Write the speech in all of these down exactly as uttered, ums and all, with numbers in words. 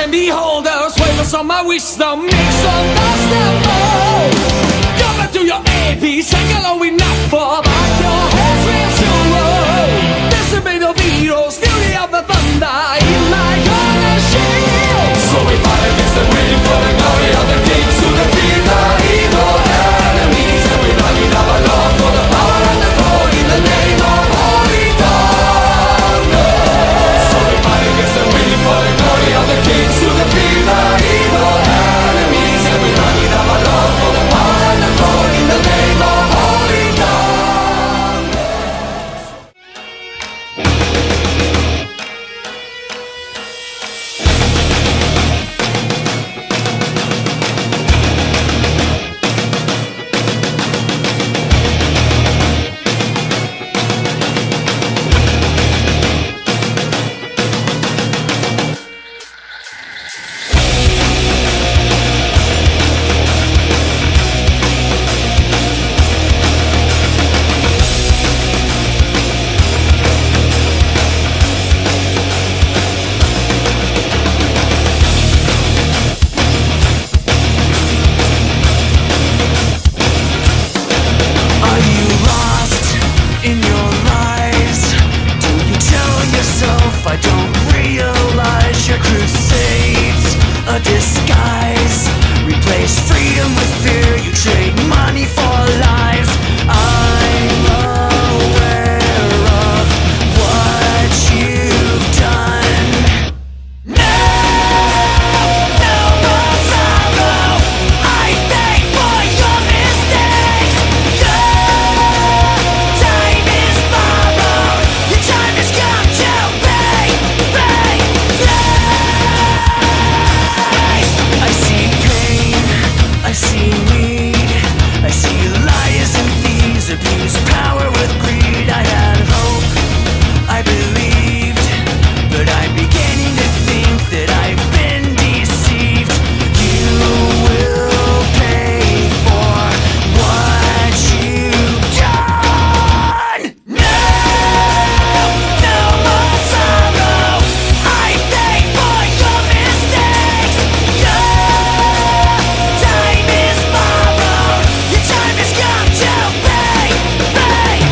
and beholders, wavers on my wisdom, make some dust and blow. Go back to your A P, sing along with not for back your heads real slow. This is made of heroes, fury of the thunder in my corner shield. So we fight against them, waiting for the glory of the kings to defeat the evil enemies. And we run in our love for the power and the throne in the name of Holy Thunder. So we fight against them, waiting for the glory of the kings to defeat the evil enemies. And we run in our love for the power and the throne in the name of Holy Thunder. Time has come to pay, pay.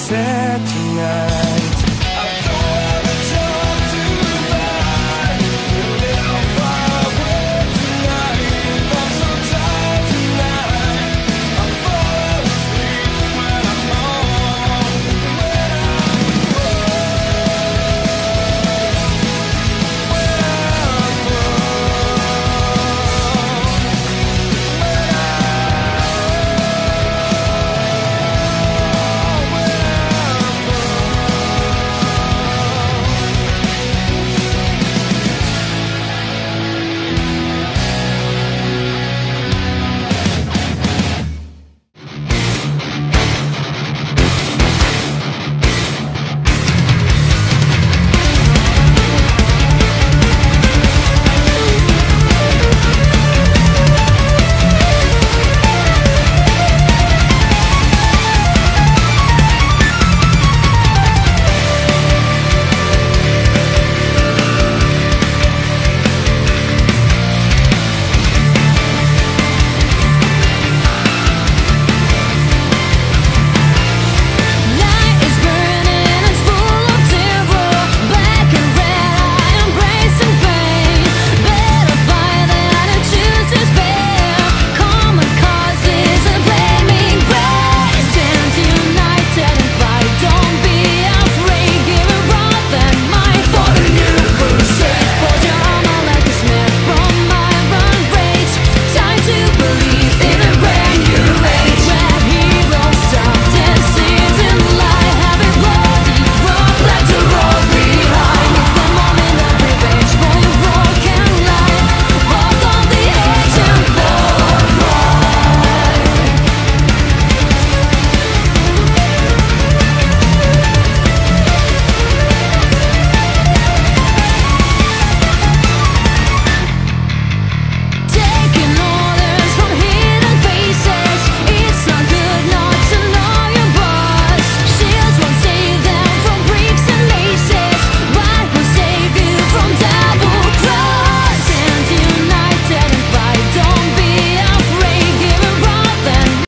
said tonight.